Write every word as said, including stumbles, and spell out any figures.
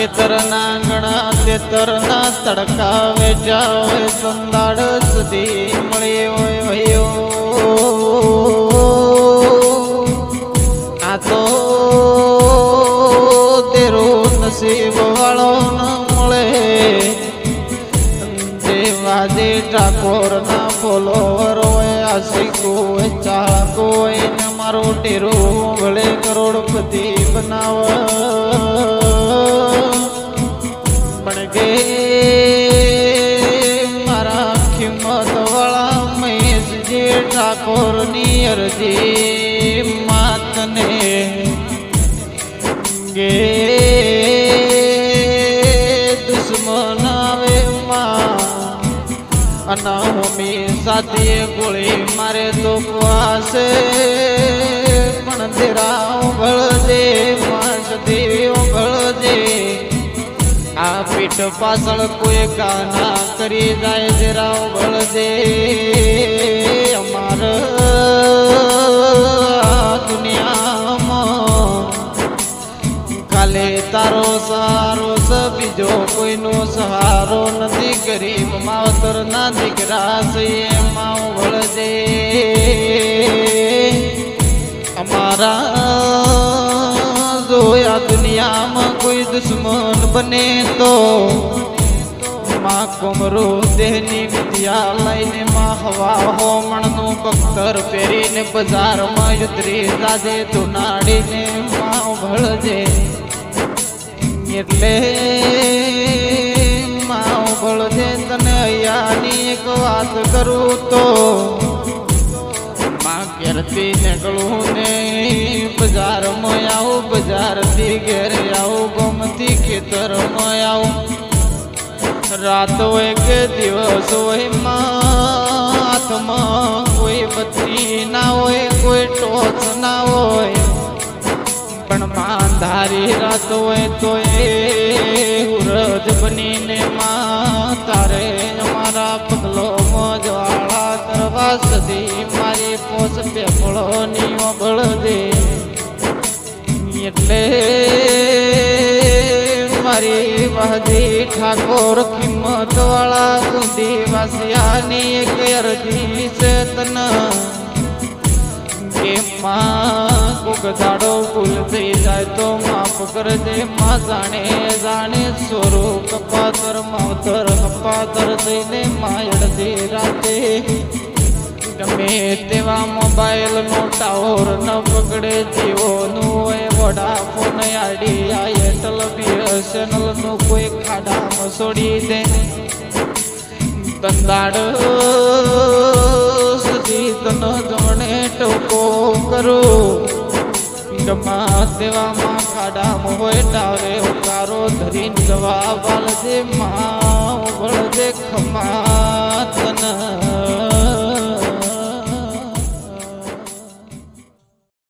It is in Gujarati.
ખેતર ના ગણા તેતર ના તડકા વેચાવે સંદાડ સુધી મળી હોય ભયો આ તો તેરો નસીબ વાળો ન મળે દેવાદે ઠાકોર ના ફોલોવર હોય આશિકો હોય ચાહકો હોય ને મારો ટેરો ભલે કરોડપતિ બનાવ પણ કે મારા કિંમત વાળા મહેશજી ઠાકોર ની અરજી માતને ગે દુશ્મન આવે અનામી સાથે ગોળી મારે તો પાસે પણ તેરા ઉભળજે માસ દેવી ઉભળજે આ પીઠ પાછળ કોઈ ગાના કરી જાય તેરા ઉભળજે અમાર દુનિયામાં ખાલે તારો સહારો સ બીજો કોઈનો સહારો નથી ગરીબ માવતર ના દીકરા છે એમાં ઉભળજે અમારા જોયા દુનિયામાં કોઈ દુશ્મન બને તો માં કોમરો દેહની વિદ્યા લઈને માં હવા હોમણનું બખ્તર પહેરીને બજારમાં યુદ્રી દાદે ધુનાડીને માં ઉભળજે એટલે માં ઉભળજે તને અહીંયાની એક વાત કરું તો માં ઘેરથી નીકળું ને બજારમાં આવું બજારથી ઘેર આવું ગમતી ખેતરમાં આવું રાત હોય કે દિવસ હોય માં હાથમાં કોઈ બત્તી ના હોય કોઈ ટોચ ના હોય પણ માં ધારી રાત હોય તો એ હુરજ બનીને માં તારે અમારા પગલો મોજવાળા કરવા સદી મારી પોસ પેપળોની ઓબળ દે એટલે મારી વાહજી ઠાકોર કિંમત વાળા ગુંદી વાસિયાની એક અરજી છે તના કે માં કોક દાડો ભૂલ થઈ જાય તો માફ કરજે માં જાણે જાણે સ્વરૂપ કપાતર માવતર કપાતર થઈને માયડતી રાતે ગમે તેવા મોબાઈલ નો ટાવર ન પકડે જીઓનું હોય વોડાફોન આઈડિયા એરટેલ બીએસએનએલ નું કોઈ ખાડામાં છોડી દે તંદાડ સુધી તનો જોણે ટોકો કરું ગમા તેવામાં ખાડામાં હોય ટાવરે ઉતારો ધરીને જવાબ આલજે માં ઉભળજે ખમા તન